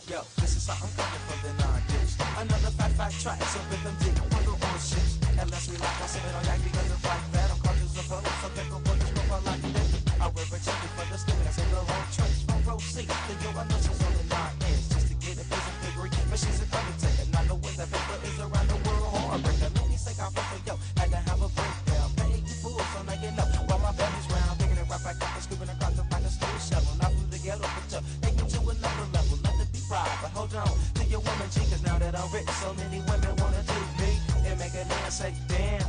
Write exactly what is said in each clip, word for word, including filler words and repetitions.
Yo, this is something coming from the non-dish. Another fat, fat track, so rhythm deep for the one shit. And let's relax, I'm sipping on yak because it's like that. I'm cautious of foes, so pick up what this profile like this. I wear a jacket for the stimulus and the whole trench. From row C to yo, I know she's on the nine ends. Just to get a piece of degree, but she's an undertaker. Not the way that paper is around the world. Heartbreaker, let me say I for yo, had to have a breakdown. Pay you fools, so now you know. While my belly's round, digging it right back up and scooping across the back of school shovel. Not from the ghetto, but yo, take me to another level. Let it be pride, but hold on to your woman, G, cause now that I'm rich, so many women wanna do me. And make a man say, damn,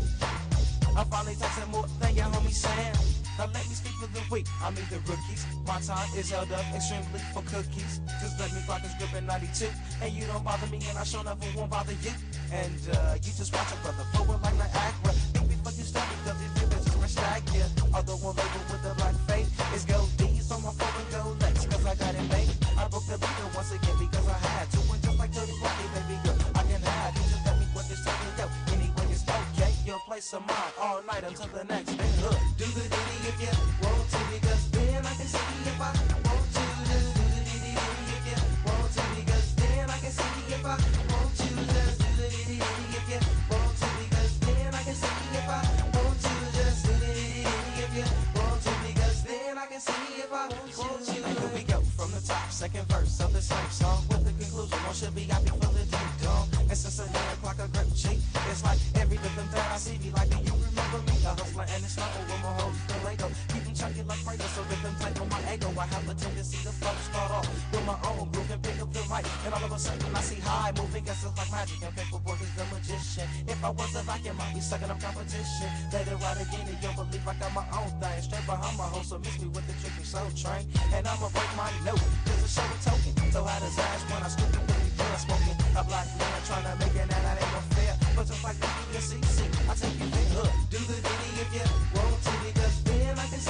I'm finally texting more than your homie Sam. Now let me speak for the week, I mean the rookies. My time is held up extremely for cookies. Just let me rock this grip in ninety-two. And you don't bother me and I sure never won't bother you. And uh, you just watch a brother forward like Niagara. Think before you start me, cause if you bitches rich like ya. Although one label with the black face is gold D's on my phone and gold legs, cause I got it made. I broke the leader once again because I had to. And just like Dirty Rocky, baby girl, I can have you. Just let me what this time yo. Anyway, it's okay. You'll play some mine all night until the next day. Look, do the ditty if you want to, because then I can see if I want to. Just do the ditty if you want to, because then I can see if I want to. Just do the ditty if you want to, because then I can see if I want to. Just do the ditty if you want to, because then I can see if I want to. And here we go from the top, second verse of the same song with the conclusion. One should be happy for the ding dong. And since a nine o'clock a grip cheek, it's like every rhythm that I see me like, do you remember me? A hustler and it's not over my whole still Lego. Keeping chunky like Prego, so rhythm tight on my ego. I have a tendency to flow, start off with my own groove and pick up the mic. And all of a sudden I see high moving, guess it's like magic. And Paperboy is the magician. If I was a vacuum, I'd be sucking up competition. Let it ride again and you'll believe I got my own thing. Straight behind my host, so miss me with the tricky soul train. And I'ma break my note, cause the show a token. So how does ash when I scoop it with the blood smoking? A black man trying to make it, and that ain't no fair. But just like the C C, I take you there. Look, do the ditty if you want to, because then I can